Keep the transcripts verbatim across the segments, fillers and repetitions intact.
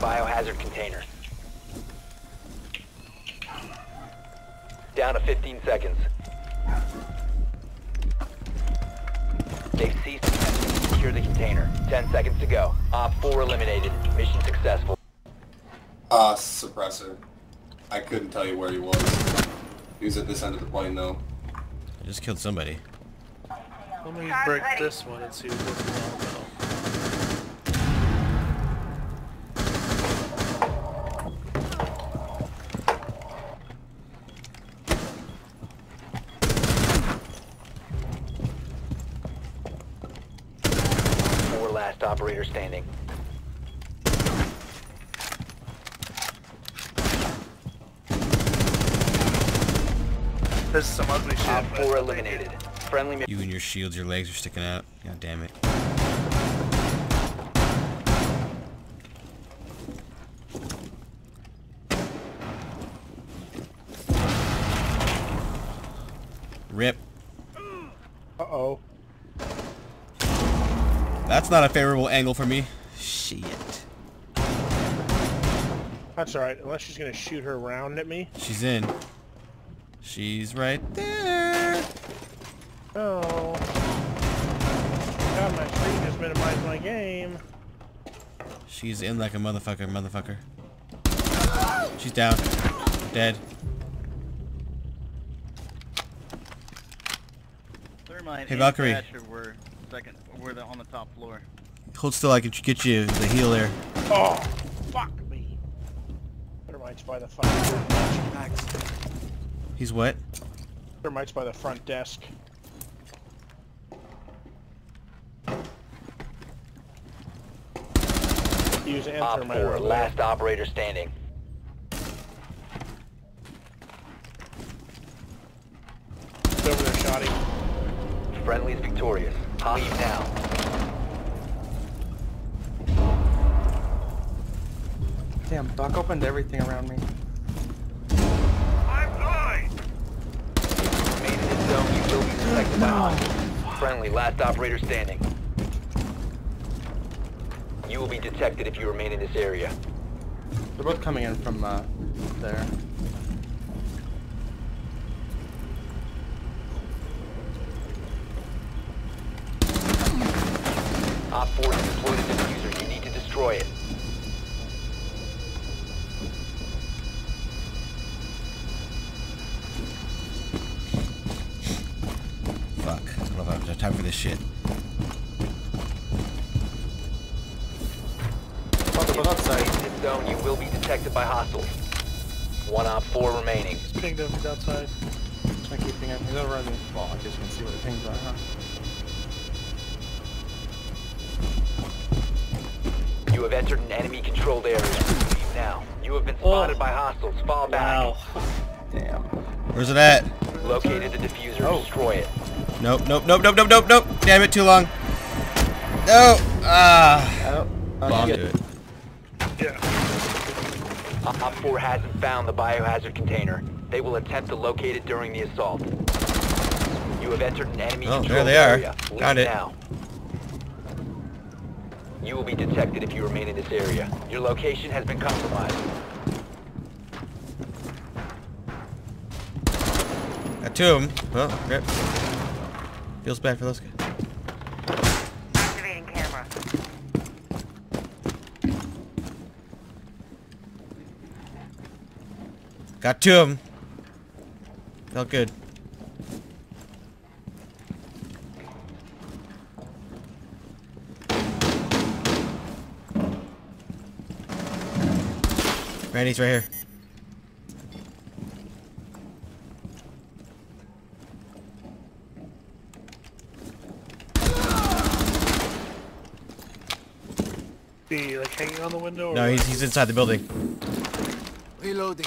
biohazard container. Down to fifteen seconds. They've ceased attempting to secure the container. ten seconds to go. Op four eliminated. Mission successful. Ah, uh, suppressor. I couldn't tell you where he was. He was at this end of the plane, though. I just killed somebody. Let me break this one and see what this is all about. Four last operator standing. This is some ugly shit. Op four eliminated. Friendly. You and your shields, your legs are sticking out. God damn it. Rip. Uh-oh. That's not a favorable angle for me. Shit. That's alright, unless she's gonna shoot her round at me. She's in. She's right there. Oh. God, my screen just minimized my game. She's in like a motherfucker, motherfucker. She's down. Dead. Hey Valkyrie. We're second. We're the, on the top floor. Hold still, I can get you the heal there. Oh, fuck me. Thermite's by the fucking He's what? Thermite's by the front desk. Use an Op thermite. four, last operator standing. It's over there, Shoddy. Friendly's victorious. Leave now. Damn, Doc opened everything around me. I'm going! Remain in this zone, you will be detected by hostiles. Friendly, last operator standing. You will be detected if you remain in this area. They're both coming in from uh, there. Op four has deployed a diffuser. You need to destroy it. Fuck. I don't know if I have time for this shit. Oh, they're both outside. In this zone, you will be detected by hostiles. One Op four remaining. Pinged him, he's outside. I keep pinging. He's over on the wall. I guess you can see what the pings are, huh? You have entered an enemy-controlled area. Leave now. You have been spotted Oh. by hostiles. Fall back. Wow. Damn. Where's it at? Located the diffuser. Oh. Destroy it. Nope, nope, nope, nope, nope, nope, nope. Damn it, too long. No. Ah. Oh, Bomb okay. to it. Yeah. Op four hasn't found the biohazard container. They will attempt to locate it during the assault. You have entered an enemy-controlled Oh, there they are. area. Leave Found it. now. You will be detected if you remain in this area. Your location has been compromised. Got two of them. Well, rip. Feels bad for those guys. Activating camera. Got two of them. Felt good. Randy's right here. Be like hanging on the window? Or No, he's, he's inside the building. Reloading.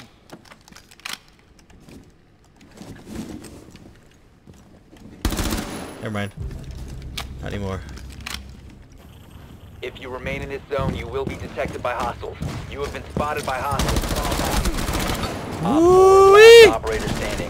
Never mind. Not anymore. If you remain in this zone, you will be detected by hostiles. You have been spotted by hostiles. Op four, last operator standing.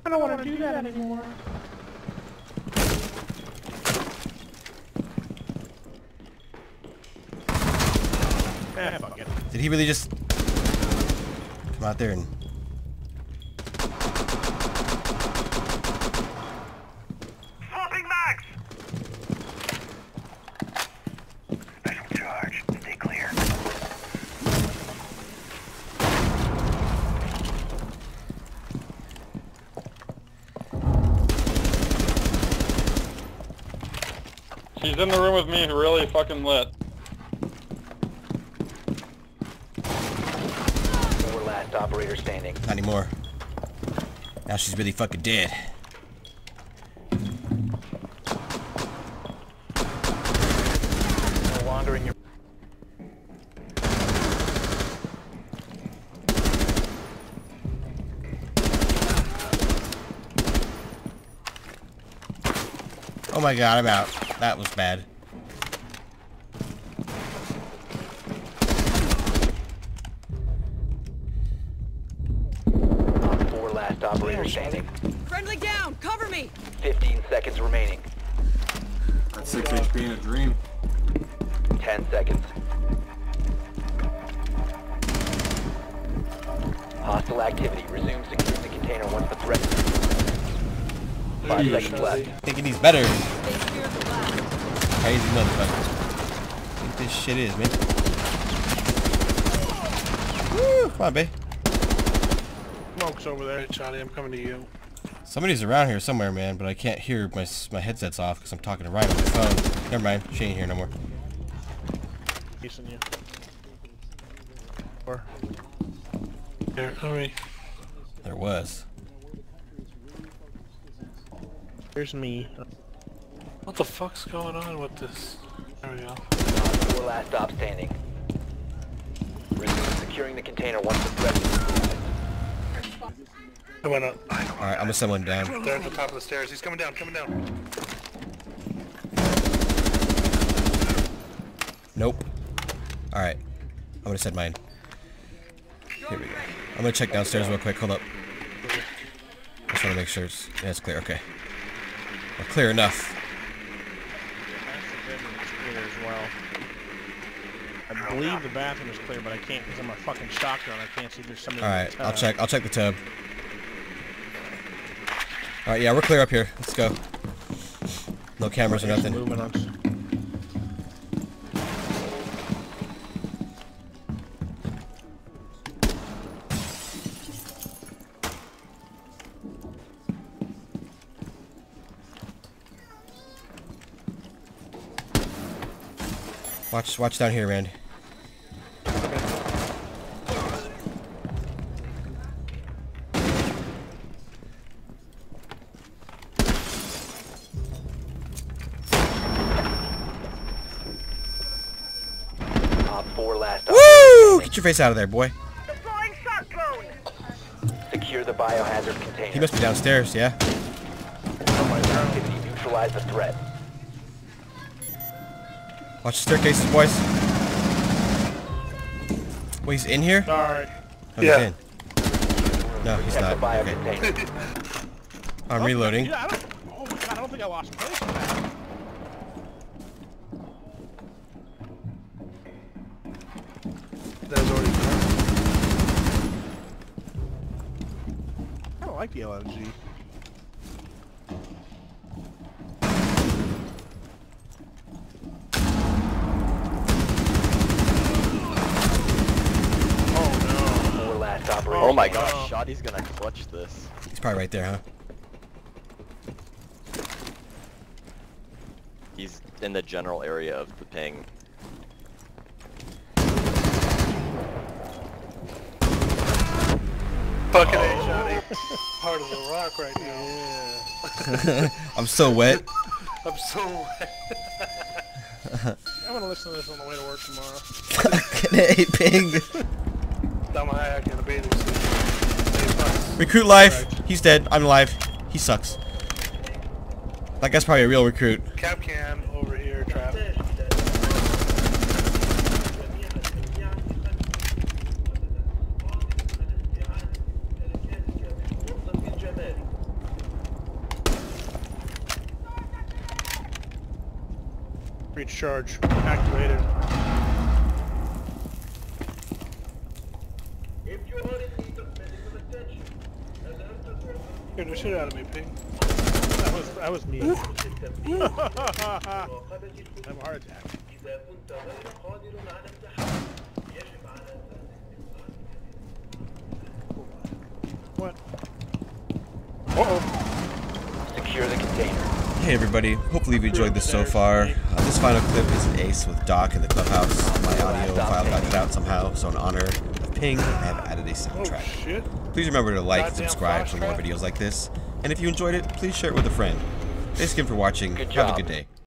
I don't want to do that anymore. Eh, fuck it. Did he really just come out there and... Swapping mags! Special charge. Stay clear. She's in the room with me, really fucking lit. Four last operator standing. Not anymore. Now she's really fucking dead. No longer in your... Oh my god, I'm out. That was bad. Op four last operator standing. Friendly down! Cover me! fifteen seconds remaining. That's six H P in a dream. ten seconds. Hostile activity. Resume securing the container once the threat... Five seconds left. Thinking he's better. Stay clear of the blast. Crazy motherfucker. I think this shit is, man. Woo! Come on, babe. Smoke's over there, Johnny. I'm coming to you. Somebody's around here somewhere, man, but I can't hear. My my headset's off because I'm talking to Ryan on the phone. Never mind. She ain't here no more. Chasing you. Or here, hurry. There was. Here's me. What the fuck's going on with this? There we go. Four last stop standing. Resume securing the container once the threat is... I went up. Alright, I'm gonna send one down. They're at the top of the stairs. He's coming down, coming down. Nope. Alright. I'm gonna send mine. Here we go. I'm gonna check downstairs real quick. Hold up. Just wanna make sure it's, yeah, it's clear. Okay. Well, clear enough. Clear as well. I believe the bathroom is clear, but I can't because I'm a fucking shotgun. I can't see if there's somebody. Alright, I'll check. I'll check the tub. Alright, yeah, we're clear up here. Let's go. No cameras or nothing. Movement on. Watch, watch down here, Randy. Op four last Woo! Get your face out of there, boy. Deploying shock drone. Secure the biohazard container. He must be downstairs, yeah? Activity. Neutralize the threat. Watch the staircases, boys. Wait, he's in here? Sorry. Oh, Yeah. he's in. No, he's Protect not. the bio Okay. container. I'm reloading. Yeah, I don't. Oh my god, I don't think I lost place with that. That was already done. I don't like the L M G. Four last operator. Oh my standing. gosh, Shoddy's gonna clutch this. He's probably right there, huh? He's in the general area of the ping. Fucking A, Johnny. Part of the rock right now. Yeah. I'm so wet. I'm so wet. I'm gonna listen to this on the way to work tomorrow. Hey, ping. Down my hack in a bathing suit. Recruit life. He's dead. I'm alive. He sucks. That guy's probably a real recruit. Cap can over here, trap. Breach charge activated. Scared the shit out of me, Ping. That was that was me. I have a heart attack. What? Uh-oh. Secure the container. Hey everybody, hopefully you've enjoyed this so far. Uh, this final clip is an ace with Doc in the clubhouse. My audio file got cut out somehow, so in honor of Ping, I have added a Oh soundtrack. shit. Please remember to like and Goddamn subscribe for more flashback. videos like this. And if you enjoyed it, please share it with a friend. Thanks again for watching. Good Have job. a good day.